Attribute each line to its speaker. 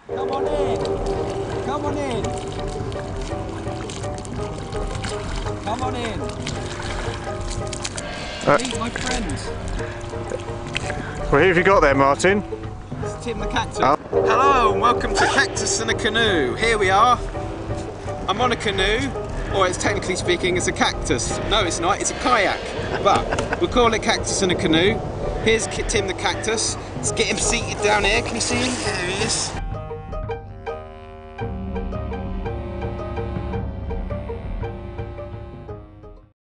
Speaker 1: Come on in. Come on in. Come on in. Meet my friends.
Speaker 2: Well, who have you got there, Martin?
Speaker 1: It's Tim the Cactus.
Speaker 2: Oh.
Speaker 1: Hello and welcome to Cactus and a Canoe. Here we are. I'm on a canoe, or it's technically speaking, it's a cactus. No, it's not, it's a kayak. But we'll call it Cactus and a Canoe. Here's Tim the Cactus. Let's get him seated down here. Can you see him? There he is.